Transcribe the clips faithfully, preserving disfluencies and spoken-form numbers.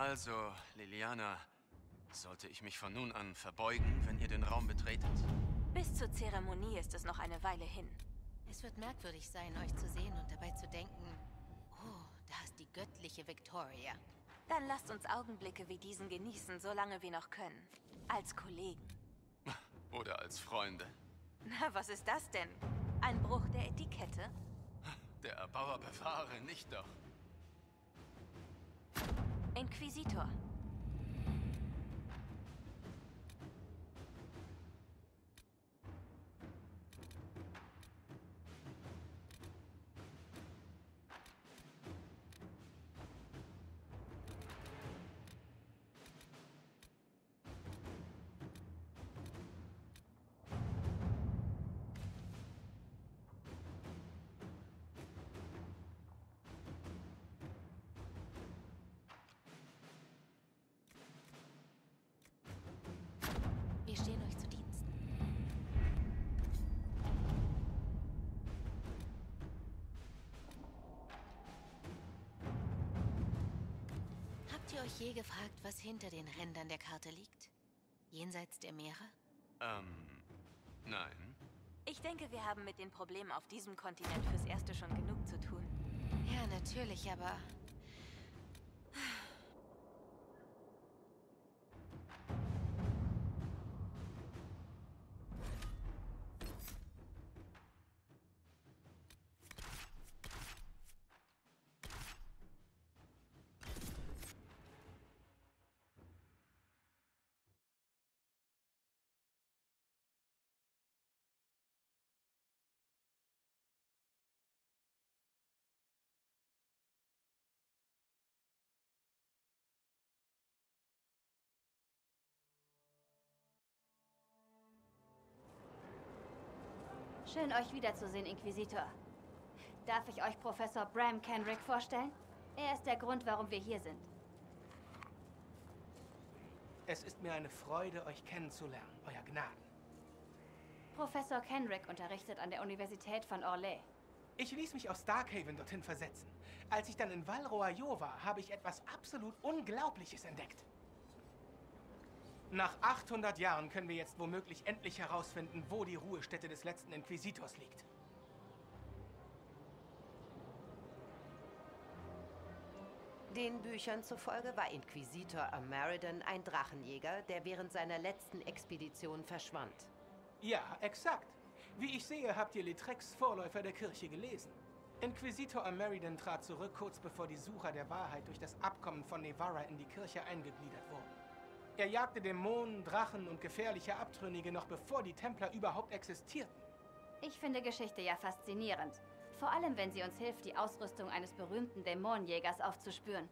Also, Liliana, sollte ich mich von nun an verbeugen, wenn ihr den Raum betretet? Bis zur Zeremonie ist es noch eine Weile hin. Es wird merkwürdig sein, euch zu sehen und dabei zu denken, oh, da ist die göttliche Victoria. Dann lasst uns Augenblicke wie diesen genießen, solange wir noch können. Als Kollegen. Oder als Freunde. Na, was ist das denn? Ein Bruch der Etikette? Der Erbauer bewahre, nicht doch. Inquisitor. Wir stehen euch zu Diensten. Habt ihr euch je gefragt, was hinter den Rändern der Karte liegt? Jenseits der Meere? Ähm, nein. Ich denke, wir haben mit den Problemen auf diesem Kontinent fürs Erste schon genug zu tun. Ja, natürlich, aber... Schön, euch wiederzusehen, Inquisitor. Darf ich euch Professor Bram Kenrick vorstellen? Er ist der Grund, warum wir hier sind. Es ist mir eine Freude, euch kennenzulernen, Euer Gnaden. Professor Kenrick unterrichtet an der Universität von Orlais. Ich ließ mich aus Darkhaven dorthin versetzen. Als ich dann in Val Royeaux war, habe ich etwas absolut Unglaubliches entdeckt. Nach achthundert Jahren können wir jetzt womöglich endlich herausfinden, wo die Ruhestätte des letzten Inquisitors liegt. Den Büchern zufolge war Inquisitor Ameridan ein Drachenjäger, der während seiner letzten Expedition verschwand. Ja, exakt. Wie ich sehe, habt ihr Litrex Vorläufer der Kirche gelesen. Inquisitor Ameridan trat zurück, kurz bevor die Sucher der Wahrheit durch das Abkommen von Nevarra in die Kirche eingegliedert wurden. Er jagte Dämonen, Drachen und gefährliche Abtrünnige noch bevor die Templer überhaupt existierten. Ich finde Geschichte ja faszinierend. Vor allem, wenn sie uns hilft, die Ausrüstung eines berühmten Dämonenjägers aufzuspüren.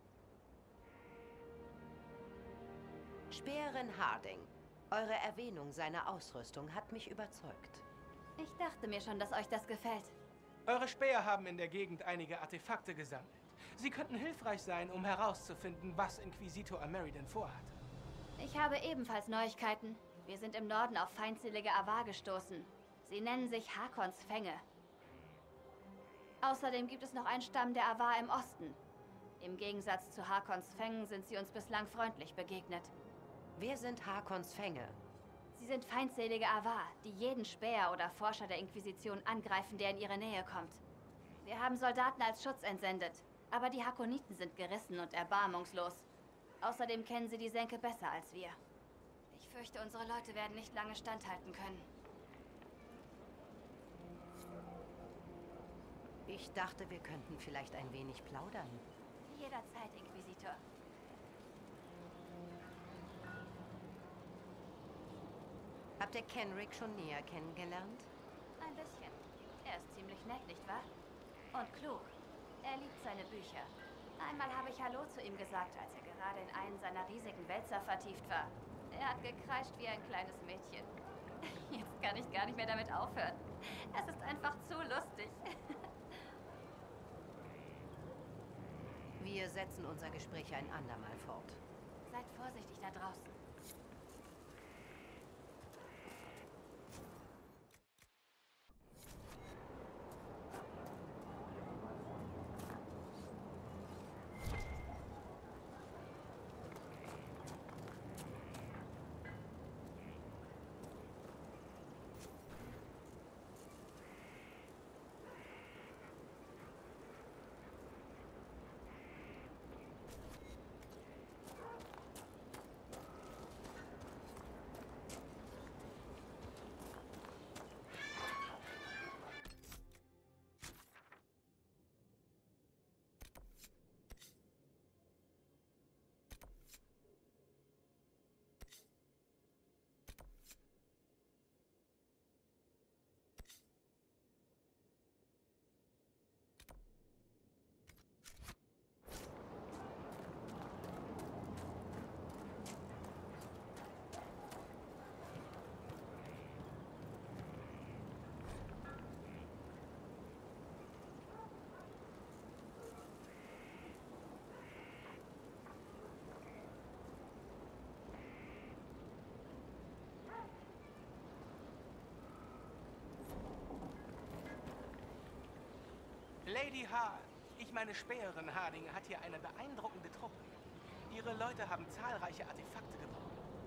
Speerin Harding, eure Erwähnung seiner Ausrüstung hat mich überzeugt. Ich dachte mir schon, dass euch das gefällt. Eure Späher haben in der Gegend einige Artefakte gesammelt. Sie könnten hilfreich sein, um herauszufinden, was Inquisitor Ameridan vorhat. Ich habe ebenfalls Neuigkeiten. Wir sind im Norden auf feindselige Avar gestoßen. Sie nennen sich Hakons Fänge. Außerdem gibt es noch einen Stamm der Avar im Osten. Im Gegensatz zu Hakons Fängen sind sie uns bislang freundlich begegnet. Wer sind Hakons Fänge? Sie sind feindselige Avar, die jeden Späher oder Forscher der Inquisition angreifen, der in ihre Nähe kommt. Wir haben Soldaten als Schutz entsendet, aber die Hakoniten sind gerissen und erbarmungslos. Außerdem kennen sie die Senke besser als wir. Ich fürchte, unsere Leute werden nicht lange standhalten können. Ich dachte, wir könnten vielleicht ein wenig plaudern. Jederzeit, Inquisitor. Habt ihr Kenrick schon näher kennengelernt? Ein bisschen. Er ist ziemlich nett, nicht wahr? Und klug. Er liebt seine Bücher. Einmal habe ich Hallo zu ihm gesagt, als er gerade in einen seiner riesigen Wälzer vertieft war. Er hat gekreischt wie ein kleines Mädchen. Jetzt kann ich gar nicht mehr damit aufhören. Es ist einfach zu lustig. Wir setzen unser Gespräch ein andermal fort. Seid vorsichtig da draußen. Lady H., ich meine Späherin Harding, hat hier eine beeindruckende Truppe. Ihre Leute haben zahlreiche Artefakte gebaut.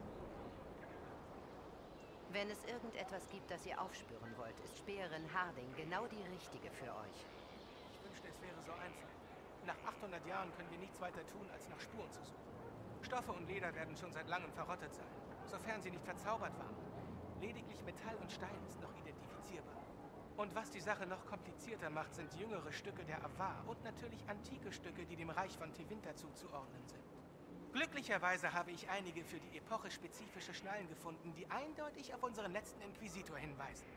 Wenn es irgendetwas gibt, das ihr aufspüren wollt, ist Späherin Harding genau die richtige für euch. Ich wünschte, es wäre so einfach. Nach achthundert Jahren können wir nichts weiter tun, als nach Spuren zu suchen. Stoffe und Leder werden schon seit langem verrottet sein, sofern sie nicht verzaubert waren. Lediglich Metall und Stein ist noch identifizierbar. Und was die Sache noch komplizierter macht, sind jüngere Stücke der Avar und natürlich antike Stücke, die dem Reich von Tevinter zuzuordnen sind. Glücklicherweise habe ich einige für die Epoche spezifische Schnallen gefunden, die eindeutig auf unseren letzten Inquisitor hinweisen.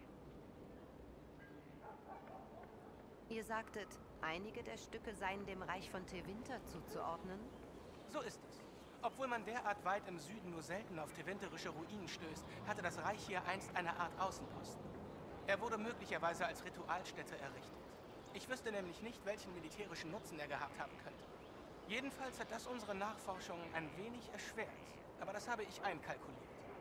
Ihr sagtet, einige der Stücke seien dem Reich von Tevinter zuzuordnen? So ist es. Obwohl man derart weit im Süden nur selten auf tevinterische Ruinen stößt, hatte das Reich hier einst eine Art Außenposten. Er wurde möglicherweise als Ritualstätte errichtet. Ich wüsste nämlich nicht, welchen militärischen Nutzen er gehabt haben könnte. Jedenfalls hat das unsere Nachforschungen ein wenig erschwert. Aber das habe ich einkalkuliert.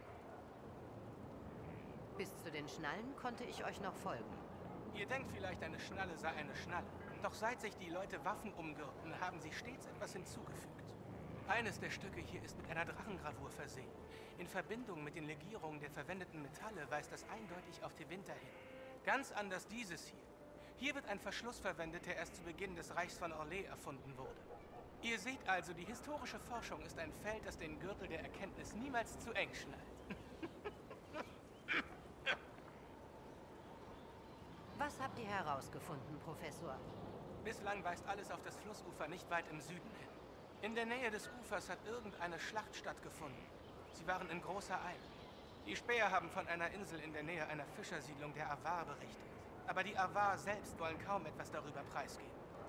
Bis zu den Schnallen konnte ich euch noch folgen. Ihr denkt vielleicht, eine Schnalle sei eine Schnalle. Doch seit sich die Leute Waffen umgürten, haben sie stets etwas hinzugefügt. Eines der Stücke hier ist mit einer Drachengravur versehen. In Verbindung mit den Legierungen der verwendeten Metalle weist das eindeutig auf Tevinter hin. Ganz anders dieses hier. Hier wird ein Verschluss verwendet, der erst zu Beginn des Reichs von Orlais erfunden wurde. Ihr seht also, die historische Forschung ist ein Feld, das den Gürtel der Erkenntnis niemals zu eng schnallt. Was habt ihr herausgefunden, Professor? Bislang weist alles auf das Flussufer nicht weit im Süden hin. In der Nähe des Ufers hat irgendeine Schlacht stattgefunden. Sie waren in großer Eile. Die Späher haben von einer Insel in der Nähe einer Fischersiedlung der Avar berichtet. Aber die Avar selbst wollen kaum etwas darüber preisgeben.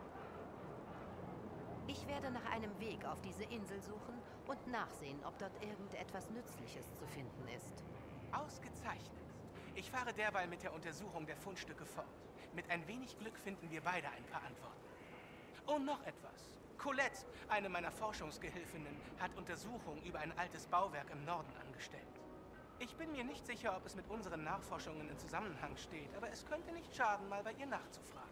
Ich werde nach einem Weg auf diese Insel suchen und nachsehen, ob dort irgendetwas Nützliches zu finden ist. Ausgezeichnet. Ich fahre derweil mit der Untersuchung der Fundstücke fort. Mit ein wenig Glück finden wir beide ein paar Antworten. Und noch etwas. Colette, eine meiner Forschungsgehilfinnen, hat Untersuchungen über ein altes Bauwerk im Norden angestellt. Ich bin mir nicht sicher, ob es mit unseren Nachforschungen in Zusammenhang steht, aber es könnte nicht schaden, mal bei ihr nachzufragen.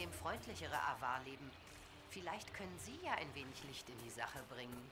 dem freundlichere Avar leben. Vielleicht können Sie ja ein wenig Licht in die Sache bringen.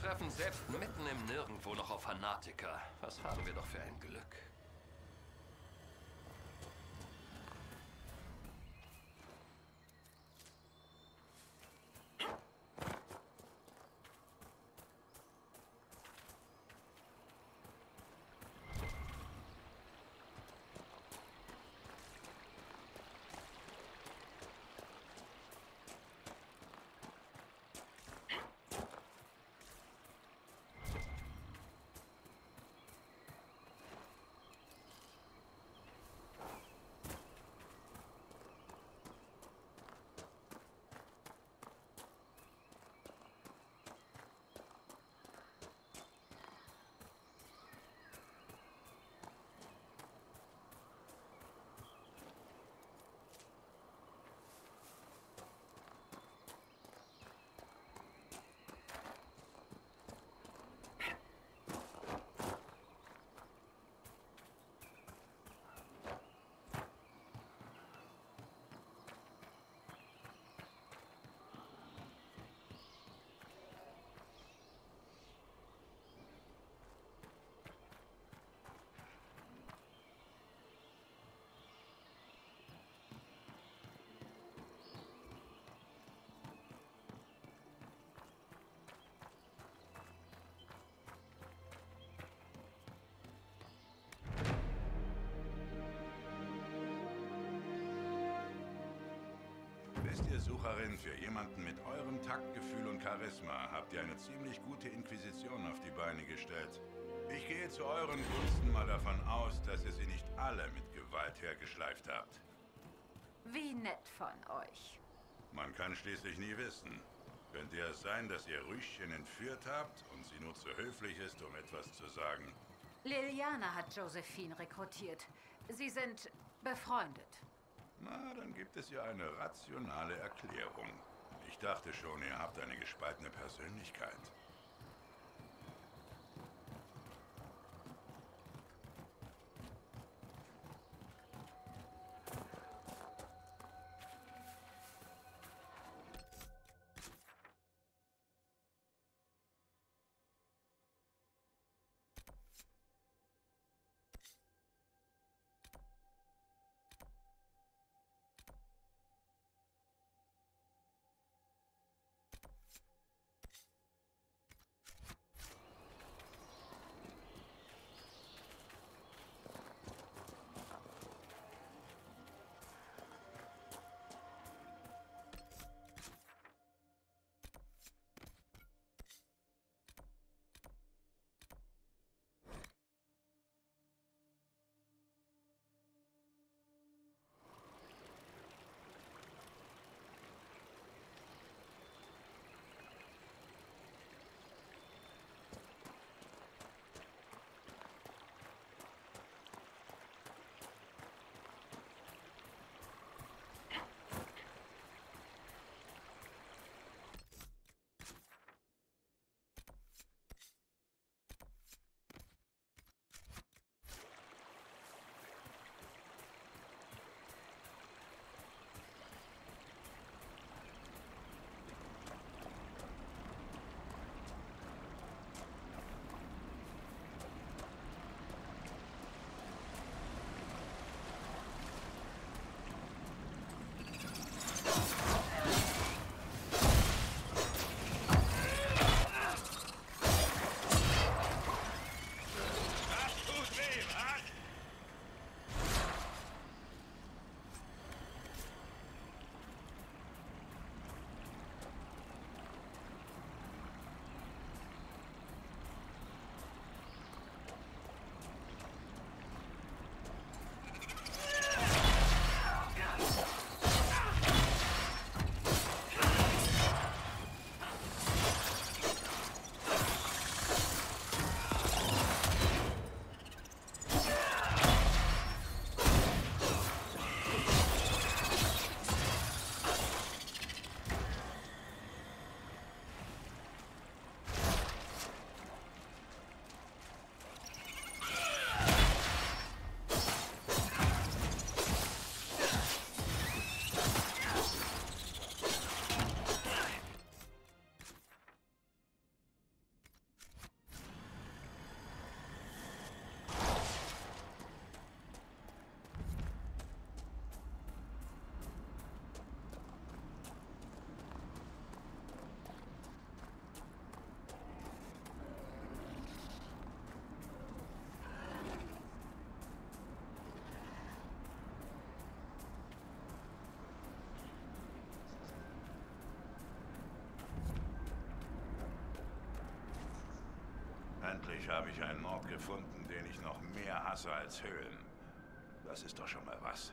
treffen selbst mitten im Nirgendwo noch auf Fanatiker. Was haben wir doch für ein Glück. Wisst ihr, Sucherin, für jemanden mit eurem Taktgefühl und Charisma habt ihr eine ziemlich gute Inquisition auf die Beine gestellt. Ich gehe zu euren Gunsten mal davon aus, dass ihr sie nicht alle mit Gewalt hergeschleift habt. Wie nett von euch. Man kann schließlich nie wissen. Könnte es sein, dass ihr Rüschchen entführt habt und sie nur zu höflich ist, um etwas zu sagen? Liliana hat Josephine rekrutiert. Sie sind befreundet. Na, dann gibt es ja eine rationale Erklärung. Ich dachte schon, ihr habt eine gespaltene Persönlichkeit. Endlich habe ich einen Ort gefunden, den ich noch mehr hasse als Höhlen. Das ist doch schon mal was.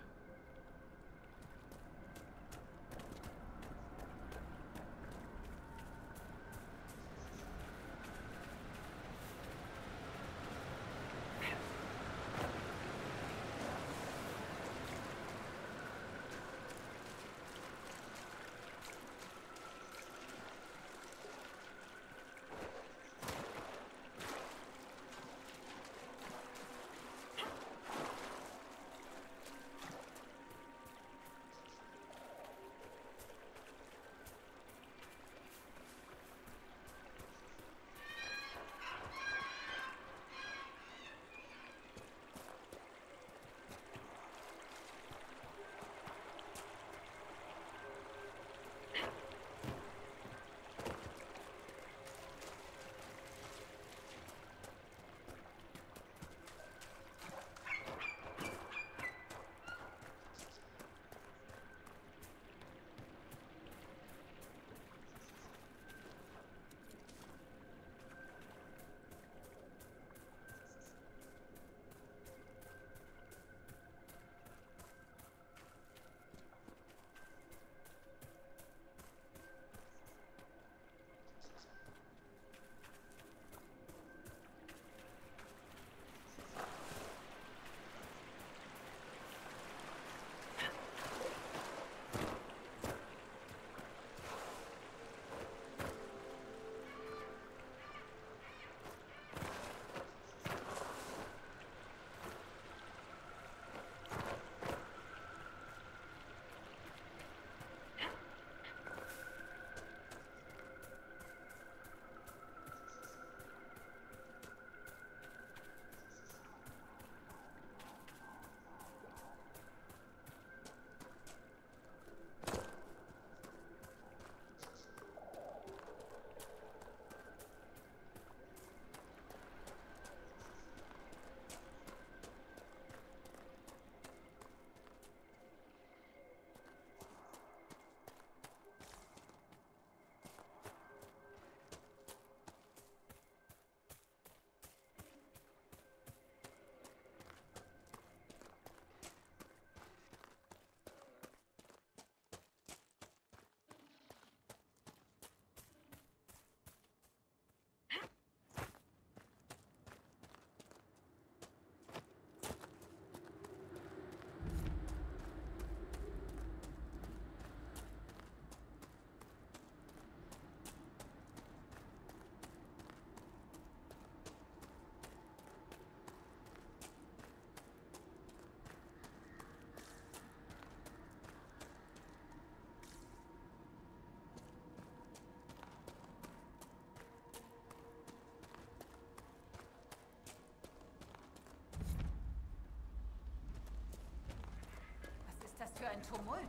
Was ist das für ein Tumult?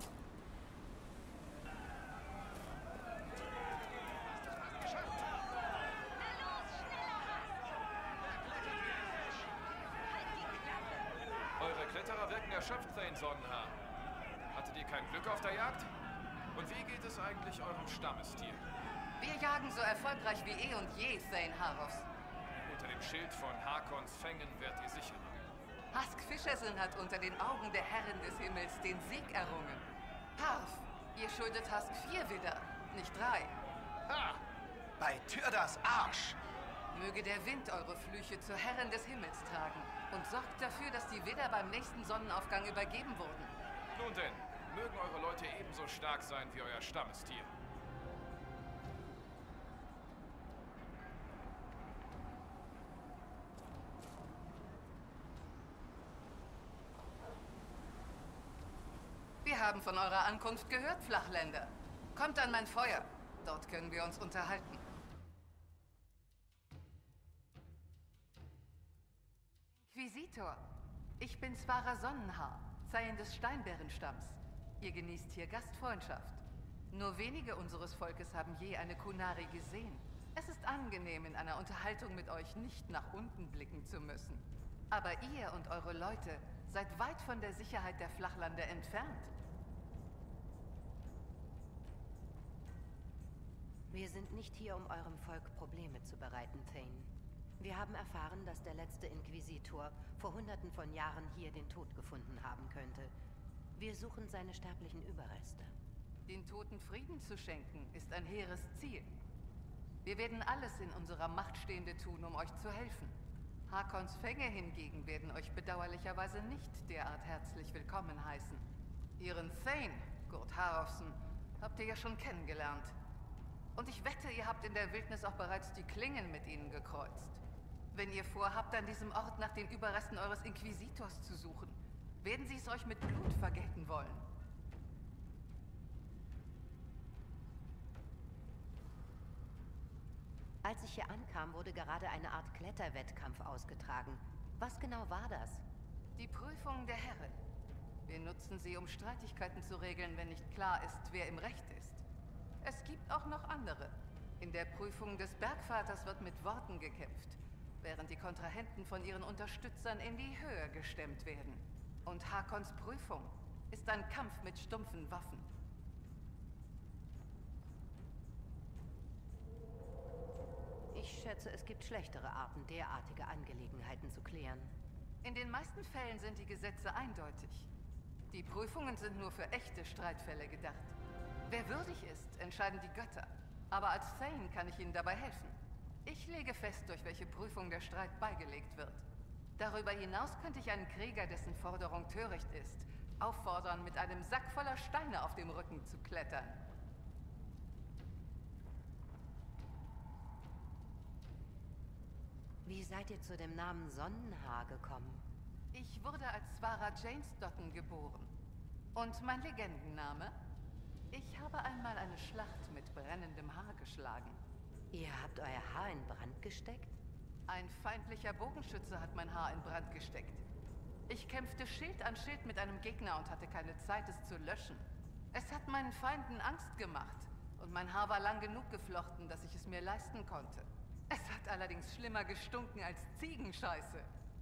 Eure Kletterer wirken erschöpft, Thane Sonnenhaar. Hattet ihr kein Glück auf der Jagd? Und wie geht es eigentlich eurem Stammestier? Wir jagen so erfolgreich wie eh und je, Thane Haros. Unter dem Schild von Harkons Fängen werdet ihr sicher. Husk Fischerson hat unter den Augen der Herrin des Himmels den Sieg errungen. Harf, ihr schuldet Husk vier Widder, nicht drei. Ha! Bei Tyrdas Arsch! Möge der Wind eure Flüche zur Herrin des Himmels tragen und sorgt dafür, dass die Widder beim nächsten Sonnenaufgang übergeben wurden. Nun denn, mögen eure Leute ebenso stark sein wie euer Stammestier. Wir haben von eurer Ankunft gehört, Flachländer. Kommt an mein Feuer. Dort können wir uns unterhalten. Inquisitor, ich bin Swara Sonnenhaar, Zeichen des Steinbärenstamms. Ihr genießt hier Gastfreundschaft. Nur wenige unseres Volkes haben je eine Kunari gesehen. Es ist angenehm, in einer Unterhaltung mit euch nicht nach unten blicken zu müssen. Aber ihr und eure Leute seid weit von der Sicherheit der Flachlande entfernt. Wir sind nicht hier, um eurem Volk Probleme zu bereiten, Thane. Wir haben erfahren, dass der letzte Inquisitor vor hunderten von Jahren hier den Tod gefunden haben könnte. Wir suchen seine sterblichen Überreste. Den Toten Frieden zu schenken, ist ein hehres Ziel. Wir werden alles in unserer Macht Stehende tun, um euch zu helfen. Hakons Fänge hingegen werden euch bedauerlicherweise nicht derart herzlich willkommen heißen. Ihren Thane, Gurt Harrowson, habt ihr ja schon kennengelernt. Und ich wette, ihr habt in der Wildnis auch bereits die Klingen mit ihnen gekreuzt. Wenn ihr vorhabt, an diesem Ort nach den Überresten eures Inquisitors zu suchen, werden sie es euch mit Blut vergelten wollen. Als ich hier ankam, wurde gerade eine Art Kletterwettkampf ausgetragen. Was genau war das? Die Prüfung der Herren. Wir nutzen sie, um Streitigkeiten zu regeln, wenn nicht klar ist, wer im Recht ist. Es gibt auch noch andere. In der Prüfung des Bergvaters wird mit Worten gekämpft, während die Kontrahenten von ihren Unterstützern in die Höhe gestemmt werden. Und Hakons Prüfung ist ein Kampf mit stumpfen Waffen. Ich schätze, es gibt schlechtere Arten, derartige Angelegenheiten zu klären. In den meisten Fällen sind die Gesetze eindeutig. Die Prüfungen sind nur für echte Streitfälle gedacht. Wer würdig ist, entscheiden die Götter. Aber als Thane kann ich Ihnen dabei helfen. Ich lege fest, durch welche Prüfung der Streit beigelegt wird. Darüber hinaus könnte ich einen Krieger, dessen Forderung töricht ist, auffordern, mit einem Sack voller Steine auf dem Rücken zu klettern. Wie seid ihr zu dem Namen Sonnenhaar gekommen? Ich wurde als Svara Jainsdotten geboren. Und mein Legendenname? Ich habe einmal eine Schlacht mit brennendem Haar geschlagen. Ihr habt euer Haar in Brand gesteckt? Ein feindlicher Bogenschütze hat mein Haar in Brand gesteckt. Ich kämpfte Schild an Schild mit einem Gegner und hatte keine Zeit, es zu löschen. Es hat meinen Feinden Angst gemacht. Und mein Haar war lang genug geflochten, dass ich es mir leisten konnte. Es hat allerdings schlimmer gestunken als Ziegenscheiße.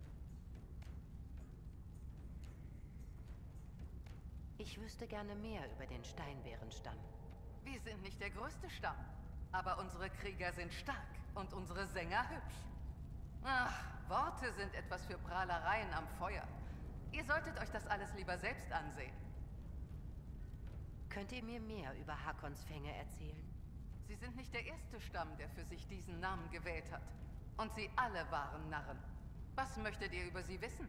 Ich wüsste gerne mehr über den Steinbärenstamm. Wir sind nicht der größte Stamm, aber unsere Krieger sind stark und unsere Sänger hübsch. Ach, Worte sind etwas für Prahlereien am Feuer. Ihr solltet euch das alles lieber selbst ansehen. Könnt ihr mir mehr über Hakons Fänge erzählen? Sie sind nicht der erste Stamm, der für sich diesen Namen gewählt hat. Und sie alle waren Narren. Was möchtet ihr über sie wissen?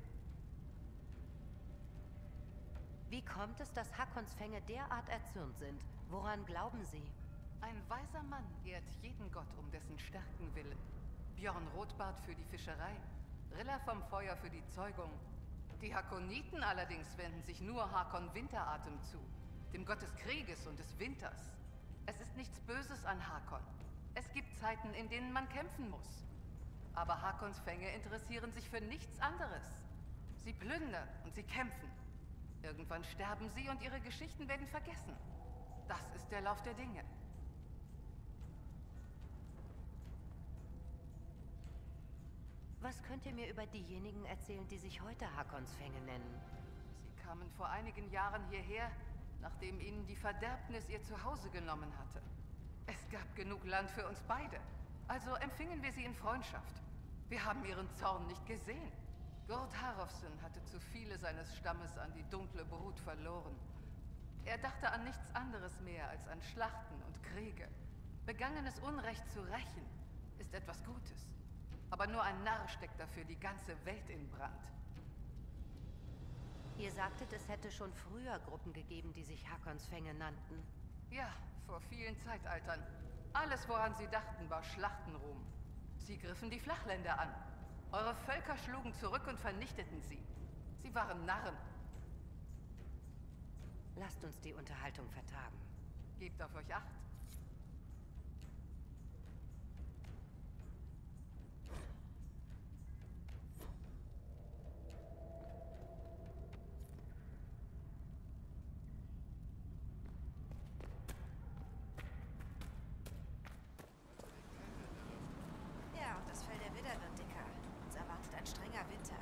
Wie kommt es, dass Hakons Fänge derart erzürnt sind? Woran glauben sie? Ein weiser Mann ehrt jeden Gott um dessen Stärken willen. Bjorn Rotbart für die Fischerei, Rilla vom Feuer für die Zeugung. Die Hakoniten allerdings wenden sich nur Hakon Winteratem zu, dem Gott des Krieges und des Winters. Es ist nichts Böses an Hakon. Es gibt Zeiten, in denen man kämpfen muss. Aber Hakons Fänge interessieren sich für nichts anderes. Sie plündern und sie kämpfen. Irgendwann sterben sie und ihre Geschichten werden vergessen. Das ist der Lauf der Dinge. Was könnt ihr mir über diejenigen erzählen, die sich heute Hakons Fänge nennen? Sie kamen vor einigen Jahren hierher, nachdem ihnen die Verderbnis ihr Zuhause genommen hatte. Es gab genug Land für uns beide. Also empfingen wir sie in Freundschaft. Wir haben ihren Zorn nicht gesehen. Gurt Harrowson hatte zu viele seines Stammes an die dunkle Brut verloren. Er dachte an nichts anderes mehr als an Schlachten und Kriege. Begangenes Unrecht zu rächen ist etwas Gutes. Aber nur ein Narr steckt dafür die ganze Welt in Brand. Ihr sagtet, es hätte schon früher Gruppen gegeben, die sich Hakons Fänge nannten. Ja, vor vielen Zeitaltern. Alles, woran sie dachten, war Schlachtenruhm. Sie griffen die Flachländer an. Eure Völker schlugen zurück und vernichteten sie. Sie waren Narren. Lasst uns die Unterhaltung vertagen. Gebt auf euch Acht. Ja, und das Fell der Widder wird dicker. Uns erwartet ein strenger Winter.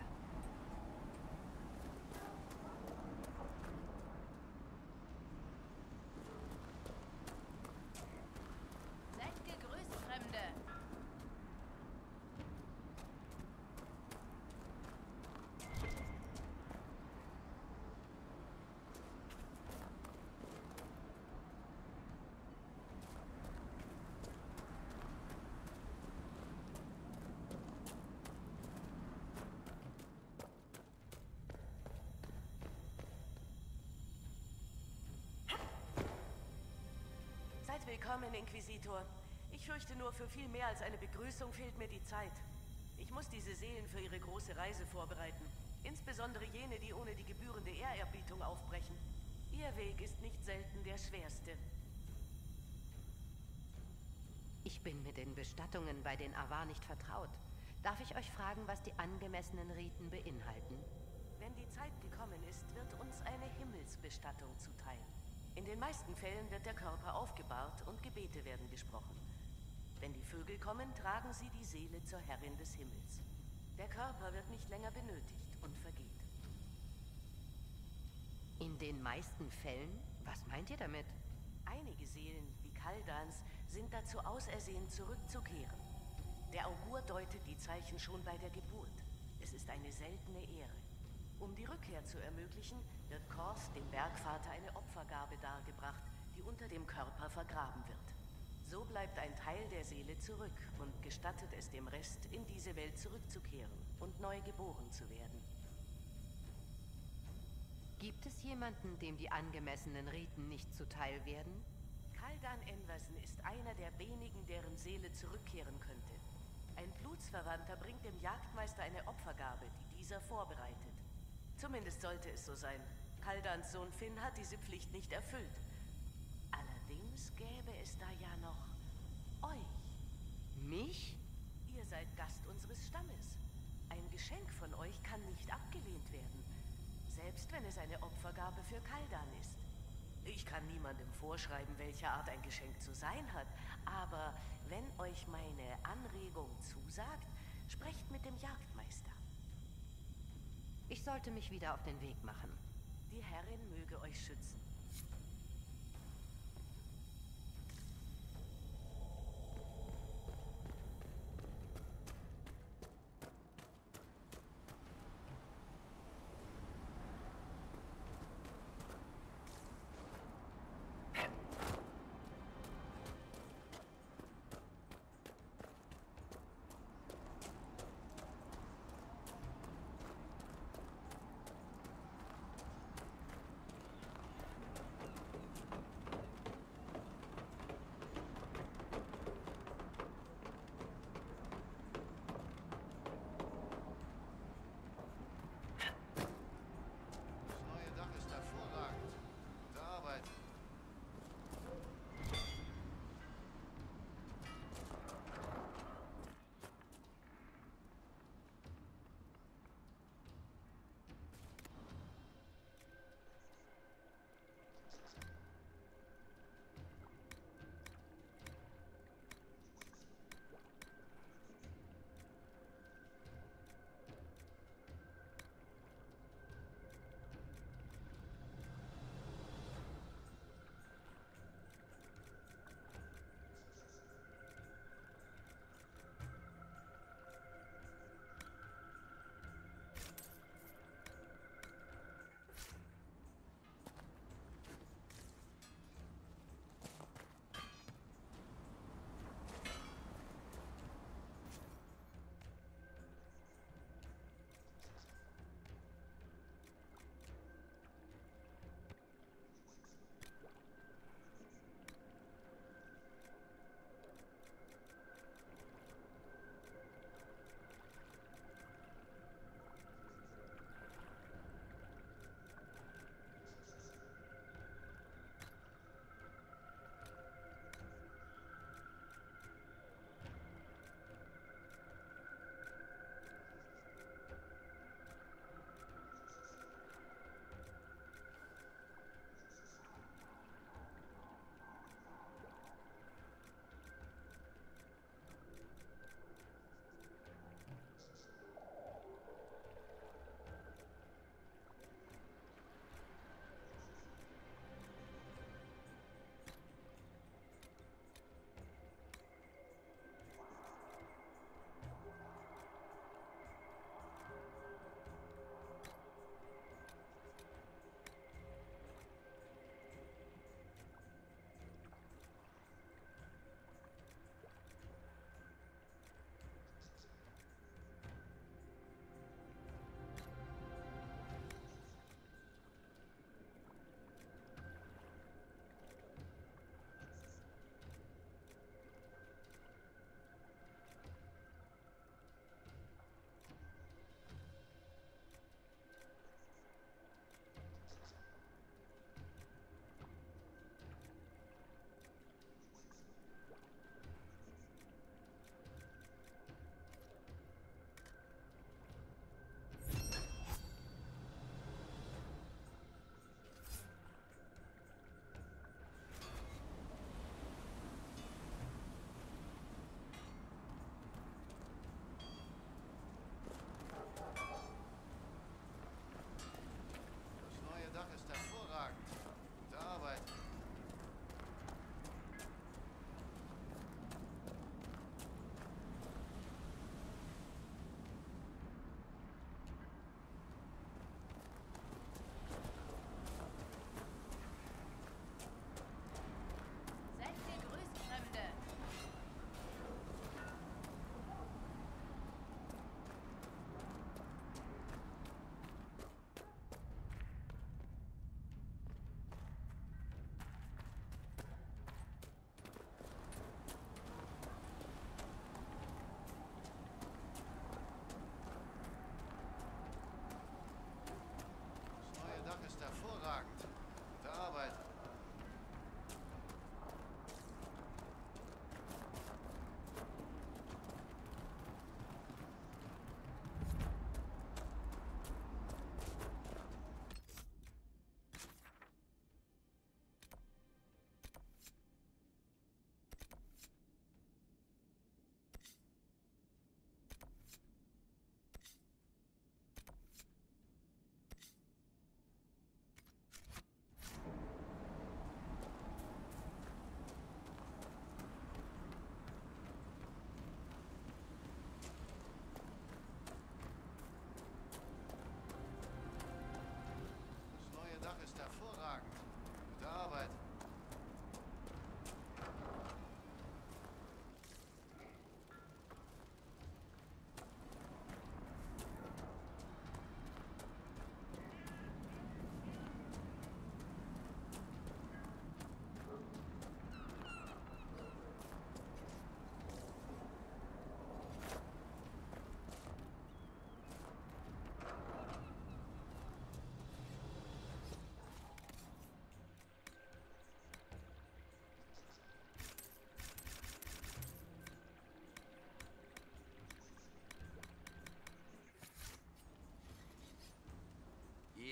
Seid gegrüßt, Fremde. Willkommen, Inquisitor. Ich fürchte nur, für viel mehr als eine Begrüßung fehlt mir die Zeit. Ich muss diese Seelen für ihre große Reise vorbereiten. Insbesondere jene, die ohne die gebührende Ehrerbietung aufbrechen. Ihr Weg ist nicht selten der schwerste. Ich bin mit den Bestattungen bei den Avar nicht vertraut. Darf ich euch fragen, was die angemessenen Riten beinhalten? Wenn die Zeit gekommen ist, wird uns eine Himmelsbestattung zuteil. In den meisten Fällen wird der Körper aufgebahrt und Gebete werden gesprochen. Wenn die Vögel kommen, tragen sie die Seele zur Herrin des Himmels. Der Körper wird nicht länger benötigt und vergeht. In den meisten Fällen? Was meint ihr damit? Einige Seelen, wie Kaldans, sind dazu ausersehen, zurückzukehren. Der Augur deutet die Zeichen schon bei der Geburt. Es ist eine seltene Ehre. Um die Rückkehr zu ermöglichen, wird Kors dem Bergvater eine Opfergabe dargebracht, die unter dem Körper vergraben wird. So bleibt ein Teil der Seele zurück und gestattet es dem Rest, in diese Welt zurückzukehren und neu geboren zu werden. Gibt es jemanden, dem die angemessenen Riten nicht zuteil werden? Kaldan Enversen ist einer der wenigen, deren Seele zurückkehren könnte. Ein Blutsverwandter bringt dem Jagdmeister eine Opfergabe, die dieser vorbereitet. Zumindest sollte es so sein. Kaldans Sohn Finn hat diese Pflicht nicht erfüllt. Allerdings gäbe es da ja noch euch. Mich? Ihr seid Gast unseres Stammes. Ein Geschenk von euch kann nicht abgelehnt werden. Selbst wenn es eine Opfergabe für Kaldan ist. Ich kann niemandem vorschreiben, welche Art ein Geschenk zu sein hat, aber wenn euch meine Anregung zusagt, sprecht mit dem Jagdmeister. Ich sollte mich wieder auf den Weg machen. Die Herrin möge euch schützen.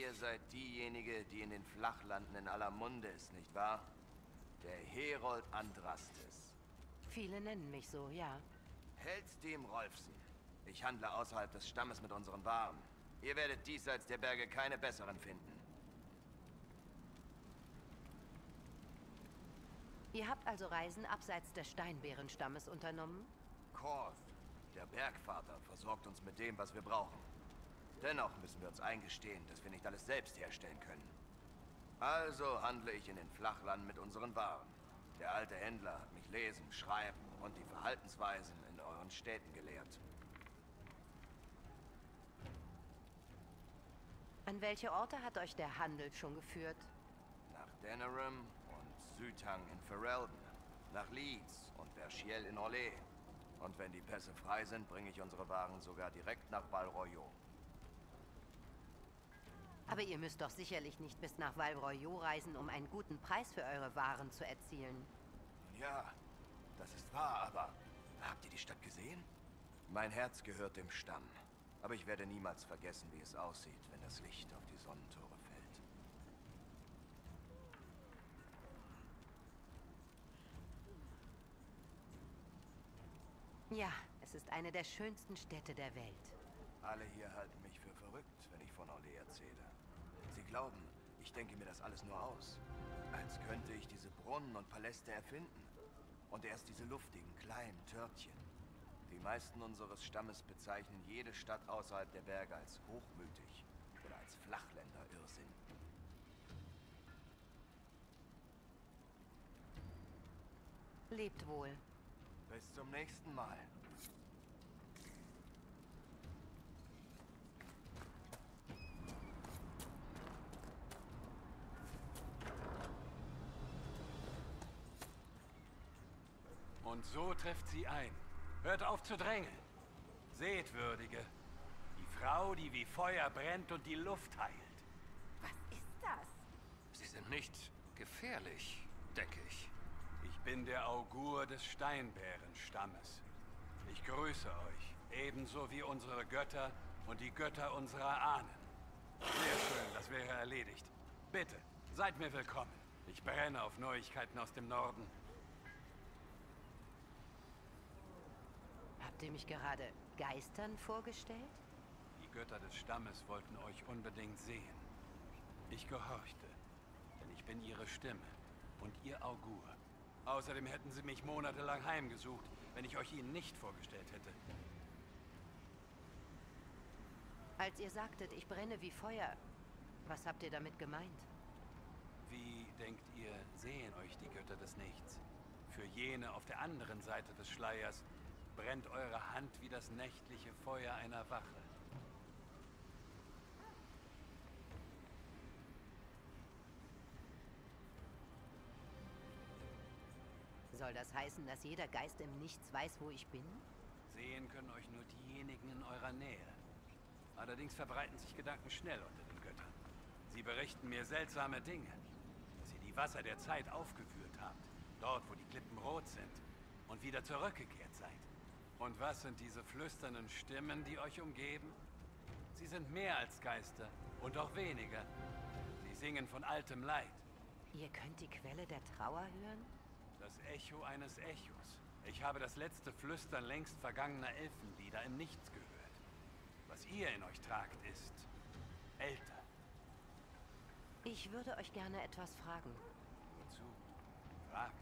Ihr seid diejenige, die in den Flachlanden in aller Munde ist, nicht wahr? Der Herold Andrastes. Viele nennen mich so, ja. Heldstem Rolfsen. Ich handle außerhalb des Stammes mit unseren Waren. Ihr werdet diesseits der Berge keine besseren finden. Ihr habt also Reisen abseits des Steinbärenstammes unternommen? Korth, der Bergvater, versorgt uns mit dem, was wir brauchen. Dennoch müssen wir uns eingestehen, dass wir nicht alles selbst herstellen können. Also handle ich in den Flachlanden mit unseren Waren. Der alte Händler hat mich lesen, schreiben und die Verhaltensweisen in euren Städten gelehrt. An welche Orte hat euch der Handel schon geführt? Nach Denerim und Südhang in Ferelden, nach Leeds und Verschiel in Orlais. Und wenn die Pässe frei sind, bringe ich unsere Waren sogar direkt nach Val Royeaux. Aber ihr müsst doch sicherlich nicht bis nach Val Royeaux reisen, um einen guten Preis für eure Waren zu erzielen. Ja, das ist wahr, aber habt ihr die Stadt gesehen? Mein Herz gehört dem Stamm. Aber ich werde niemals vergessen, wie es aussieht, wenn das Licht auf die Sonnentore fällt. Ja, es ist eine der schönsten Städte der Welt. Alle hier halten mich für verrückt, wenn ich von Orlais erzähle. Sie glauben, ich denke mir das alles nur aus. Als könnte ich diese Brunnen und Paläste erfinden. Und erst diese luftigen, kleinen Törtchen. Die meisten unseres Stammes bezeichnen jede Stadt außerhalb der Berge als hochmütig oder als Flachländer-Irrsinn. Lebt wohl. Bis zum nächsten Mal. Und so trifft sie ein. Hört auf zu drängeln. Seht, Würdige. Die Frau, die wie Feuer brennt und die Luft heilt. Was ist das? Sie sind nicht gefährlich, denke ich. Ich bin der Augur des Steinbärenstammes. Ich grüße euch, ebenso wie unsere Götter und die Götter unserer Ahnen. Sehr schön, das wäre erledigt. Bitte, seid mir willkommen. Ich brenne auf Neuigkeiten aus dem Norden. Habt ihr mich gerade Geistern vorgestellt? Die Götter des Stammes wollten euch unbedingt sehen. Ich gehorchte, denn ich bin ihre Stimme und ihr Augur. Außerdem hätten sie mich monatelang heimgesucht, wenn ich euch ihnen nicht vorgestellt hätte. Als ihr sagtet, ich brenne wie Feuer, was habt ihr damit gemeint? Wie denkt ihr, sehen euch die Götter des Nichts? Für jene auf der anderen Seite des Schleiers brennt eure Hand wie das nächtliche Feuer einer Wache. Soll das heißen, dass jeder Geist im Nichts weiß, wo ich bin? Sehen können euch nur diejenigen in eurer Nähe. Allerdings verbreiten sich Gedanken schnell unter den Göttern. Sie berichten mir seltsame Dinge, dass ihr die Wasser der Zeit aufgewühlt habt, dort, wo die Klippen rot sind, und wieder zurückgekehrt seid. Und was sind diese flüsternden Stimmen, die euch umgeben? Sie sind mehr als Geister und auch weniger. Sie singen von altem Leid. Ihr könnt die Quelle der Trauer hören? Das Echo eines Echos. Ich habe das letzte Flüstern längst vergangener Elfenlieder im Nichts gehört. Was ihr in euch tragt, ist älter. Ich würde euch gerne etwas fragen. Wozu? Fragt.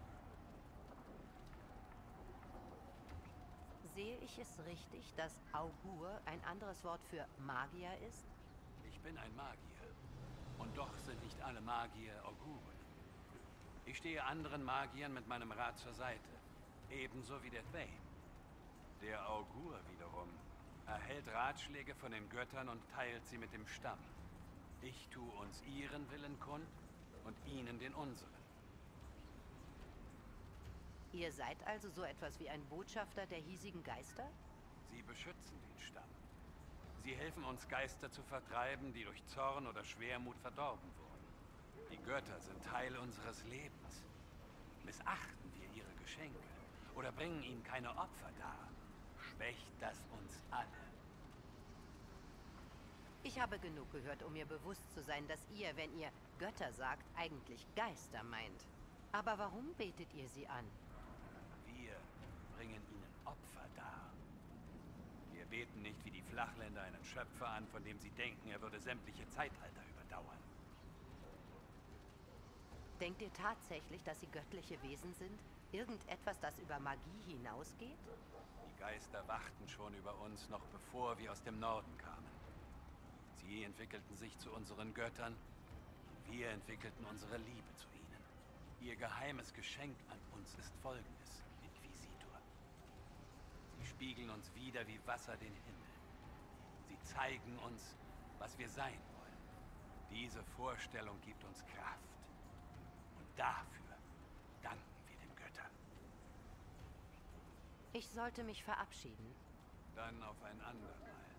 Sehe ich es richtig, dass Augur ein anderes Wort für Magier ist? Ich bin ein Magier. Und doch sind nicht alle Magier Auguren. Ich stehe anderen Magiern mit meinem Rat zur Seite. Ebenso wie der Thane. Der Augur wiederum erhält Ratschläge von den Göttern und teilt sie mit dem Stamm. Ich tue uns ihren Willen kund und ihnen den unseren. Ihr seid also so etwas wie ein Botschafter der hiesigen Geister? Sie beschützen den Stamm. Sie helfen uns, Geister zu vertreiben, die durch Zorn oder Schwermut verdorben wurden. Die Götter sind Teil unseres Lebens. Missachten wir ihre Geschenke oder bringen ihnen keine Opfer dar, schwächt das uns alle. Ich habe genug gehört, um mir bewusst zu sein, dass ihr, wenn ihr Götter sagt, eigentlich Geister meint. Aber warum betet ihr sie an? Wir bringen ihnen Opfer dar. Wir beten nicht wie die Flachländer einen Schöpfer an, von dem sie denken, er würde sämtliche Zeitalter überdauern. Denkt ihr tatsächlich, dass sie göttliche Wesen sind? Irgendetwas, das über Magie hinausgeht? Die Geister wachten schon über uns, noch bevor wir aus dem Norden kamen. Sie entwickelten sich zu unseren Göttern, und wir entwickelten unsere Liebe zu ihnen. Ihr geheimes Geschenk an uns ist folgendes, Inquisitor. Sie spiegeln uns wider wie Wasser den Himmel. Sie zeigen uns, was wir sein wollen. Diese Vorstellung gibt uns Kraft. Und dafür danken wir den Göttern. Ich sollte mich verabschieden. Dann auf ein andermal.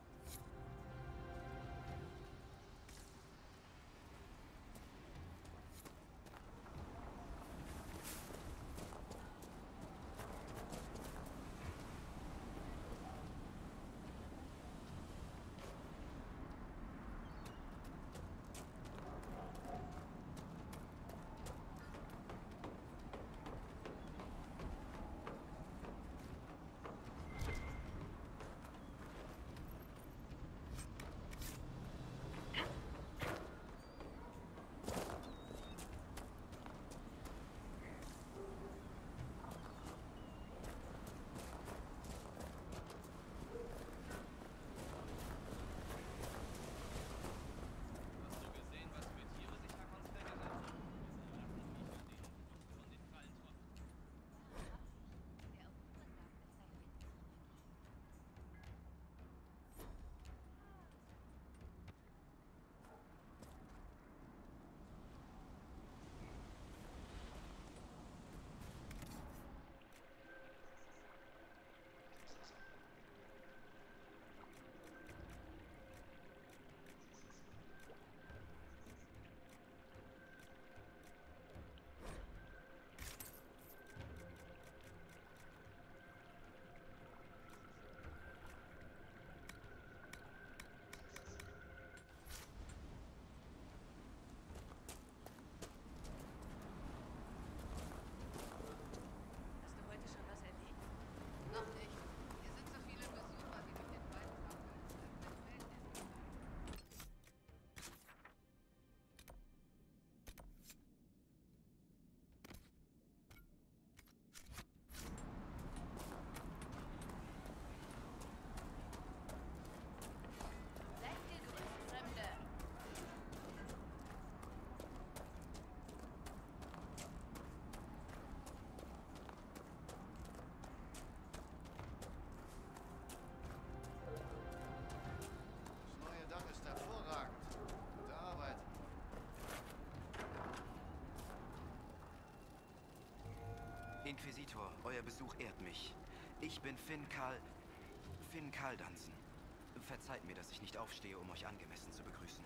Inquisitor, euer Besuch ehrt mich. Ich bin Finn Karl... Finn Kaldansen. Verzeiht mir, dass ich nicht aufstehe, um euch angemessen zu begrüßen.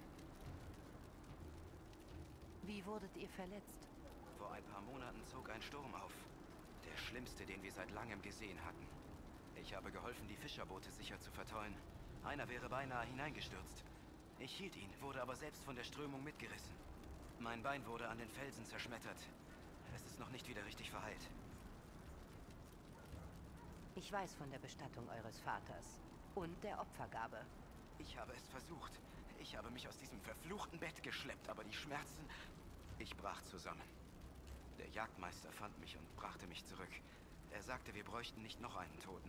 Wie wurdet ihr verletzt? Vor ein paar Monaten zog ein Sturm auf. Der schlimmste, den wir seit langem gesehen hatten. Ich habe geholfen, die Fischerboote sicher zu verteuen. Einer wäre beinahe hineingestürzt. Ich hielt ihn, wurde aber selbst von der Strömung mitgerissen. Mein Bein wurde an den Felsen zerschmettert. Es ist noch nicht wieder richtig verheilt. Ich weiß von der Bestattung eures Vaters und der Opfergabe. Ich habe es versucht. Ich habe mich aus diesem verfluchten Bett geschleppt, aber die Schmerzen... Ich brach zusammen. Der Jagdmeister fand mich und brachte mich zurück. Er sagte, wir bräuchten nicht noch einen Toten.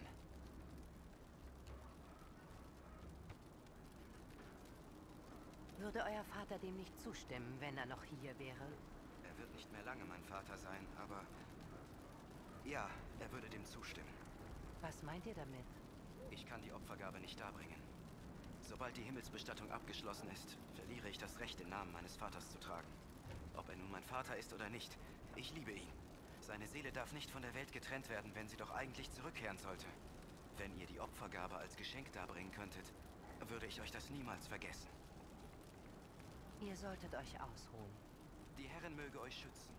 Würde euer Vater dem nicht zustimmen, wenn er noch hier wäre? Er wird nicht mehr lange mein Vater sein, aber... Ja, er würde dem zustimmen. Was meint ihr damit? Ich kann die Opfergabe nicht darbringen. Sobald die Himmelsbestattung abgeschlossen ist, verliere ich das Recht, den Namen meines Vaters zu tragen. Ob er nun mein Vater ist oder nicht, ich liebe ihn. Seine Seele darf nicht von der Welt getrennt werden, wenn sie doch eigentlich zurückkehren sollte. Wenn ihr die Opfergabe als Geschenk darbringen könntet, würde ich euch das niemals vergessen. Ihr solltet euch ausruhen. Die Herrin möge euch schützen.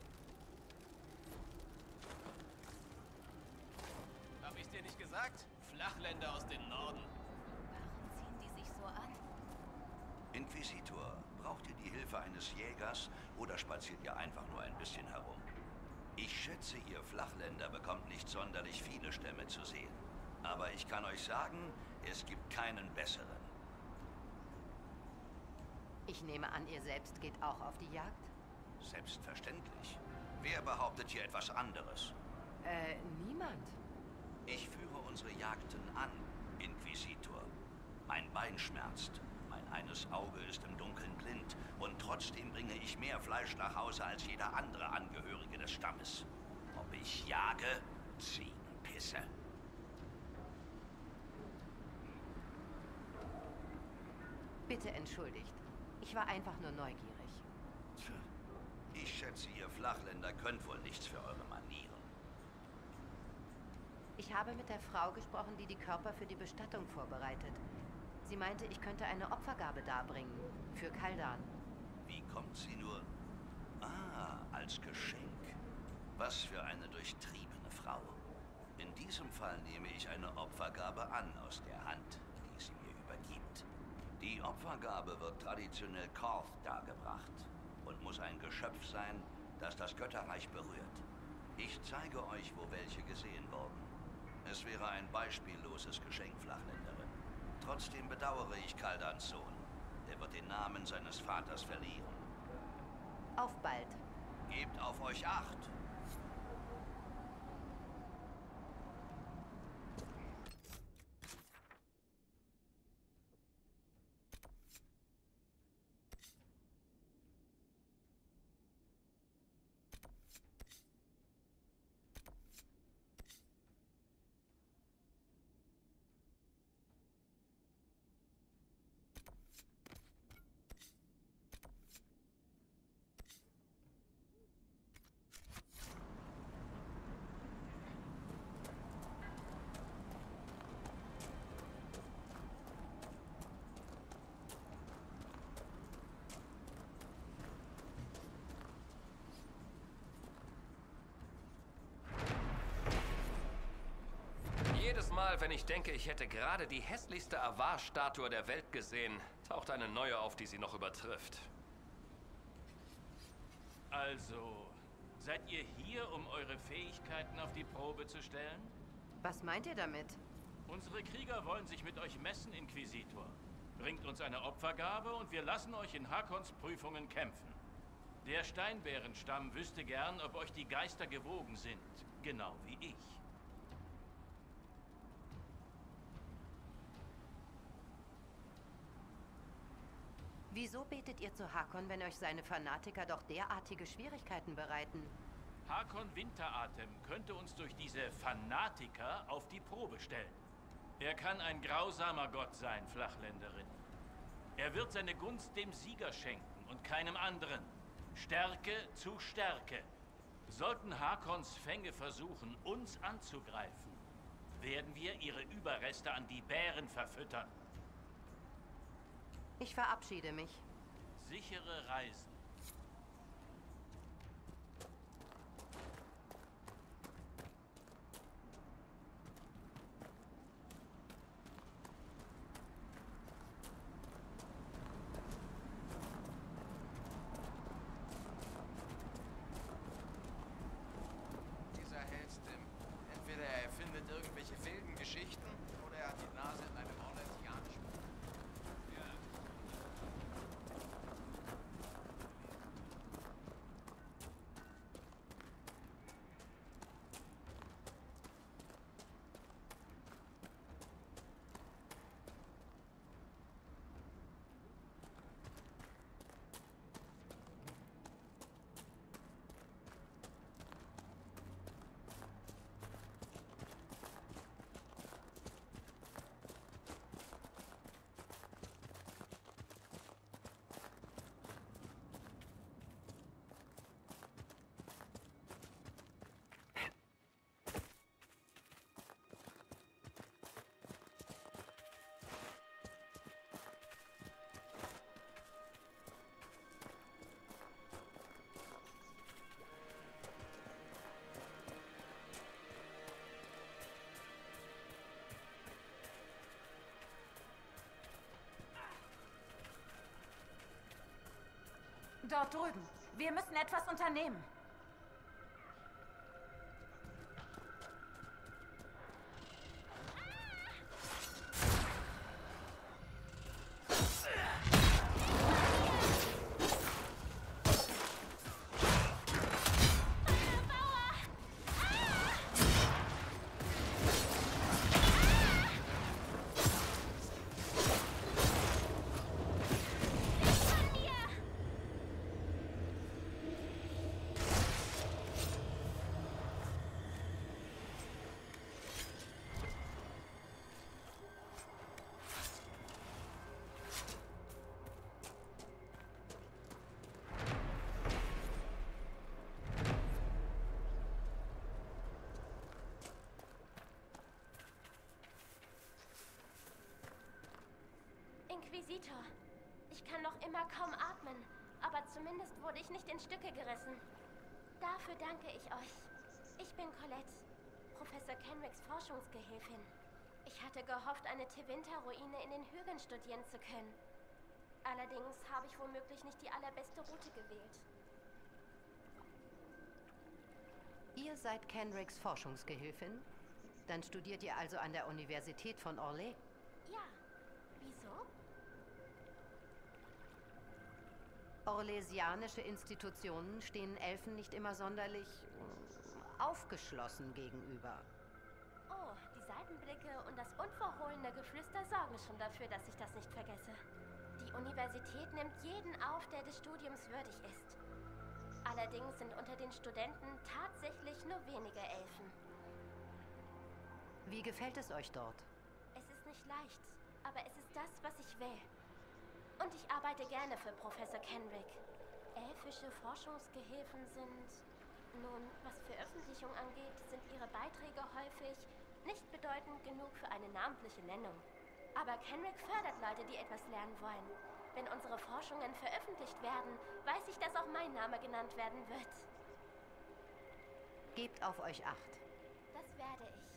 Hab ich's dir nicht gesagt? Flachländer aus dem Norden. Warum ziehen die sich so an? Inquisitor, braucht ihr die Hilfe eines Jägers oder spaziert ihr einfach nur ein bisschen herum? Ich schätze, ihr Flachländer bekommt nicht sonderlich viele Stämme zu sehen. Aber ich kann euch sagen, es gibt keinen besseren. Ich nehme an, ihr selbst geht auch auf die Jagd? Selbstverständlich. Wer behauptet hier etwas anderes? Äh, niemand. Ich führe unsere Jagden an, Inquisitor. Mein Bein schmerzt. Mein eines Auge ist im Dunkeln blind. Und trotzdem bringe ich mehr Fleisch nach Hause als jeder andere Angehörige des Stammes. Ob ich jage? Ziegenpisse. Bitte entschuldigt. Ich war einfach nur neugierig. Tja, ich schätze, ihr Flachländer könnt wohl nichts für eure Manieren. Ich habe mit der Frau gesprochen, die die Körper für die Bestattung vorbereitet. Sie meinte, ich könnte eine Opfergabe darbringen. Für Kaldan. Wie kommt sie nur... Ah, als Geschenk. Was für eine durchtriebene Frau. In diesem Fall nehme ich eine Opfergabe an aus der Hand, die sie mir übergibt. Die Opfergabe wird traditionell Korth dargebracht und muss ein Geschöpf sein, das das Götterreich berührt. Ich zeige euch, wo welche gesehen wurden. Es wäre ein beispielloses Geschenk, Flachländerin. Trotzdem bedauere ich Kaldans Sohn. Er wird den Namen seines Vaters verlieren. Auf bald. Gebt auf euch Acht. Jedes Mal, wenn ich denke, ich hätte gerade die hässlichste Avar-Statue der Welt gesehen, taucht eine neue auf, die sie noch übertrifft. Also, seid ihr hier, um eure Fähigkeiten auf die Probe zu stellen? Was meint ihr damit? Unsere Krieger wollen sich mit euch messen, Inquisitor. Bringt uns eine Opfergabe und wir lassen euch in Hakons Prüfungen kämpfen. Der Steinbärenstamm wüsste gern, ob euch die Geister gewogen sind, genau wie ich. Wieso betet ihr zu Hakon, wenn euch seine Fanatiker doch derartige Schwierigkeiten bereiten? Hakon Winteratem könnte uns durch diese Fanatiker auf die Probe stellen. Er kann ein grausamer Gott sein, Flachländerin. Er wird seine Gunst dem Sieger schenken und keinem anderen. Stärke zu Stärke. Sollten Hakons Fänge versuchen, uns anzugreifen, werden wir ihre Überreste an die Bären verfüttern. Ich verabschiede mich. Sichere Reisen. Dieser Hellstim, entweder er erfindet irgendwelche wilden Geschichten oder er hat die Nase in einem orlantianischen... Dort drüben. Wir müssen etwas unternehmen. Inquisitor, ich kann noch immer kaum atmen, aber zumindest wurde ich nicht in Stücke gerissen. Dafür danke ich euch. Ich bin Colette, Professor Kenricks Forschungsgehilfin. Ich hatte gehofft, eine Tevinter-Ruine in den Hügeln studieren zu können. Allerdings habe ich womöglich nicht die allerbeste Route gewählt. Ihr seid Kenricks Forschungsgehilfin? Dann studiert ihr also an der Universität von Orlais? Ja. Wieso? Orlesianische Institutionen stehen Elfen nicht immer sonderlich äh, aufgeschlossen gegenüber. Oh, die Seitenblicke und das unverhohlene Geflüster sorgen schon dafür, dass ich das nicht vergesse. Die Universität nimmt jeden auf, der des Studiums würdig ist. Allerdings sind unter den Studenten tatsächlich nur wenige Elfen. Wie gefällt es euch dort? Es ist nicht leicht, aber es ist das, was ich will. Und ich arbeite gerne für Professor Kenrick. Elfische Forschungsgehilfen sind... Nun, was Veröffentlichung angeht, sind ihre Beiträge häufig nicht bedeutend genug für eine namentliche Nennung. Aber Kenrick fördert Leute, die etwas lernen wollen. Wenn unsere Forschungen veröffentlicht werden, weiß ich, dass auch mein Name genannt werden wird. Gebt auf euch acht. Das werde ich.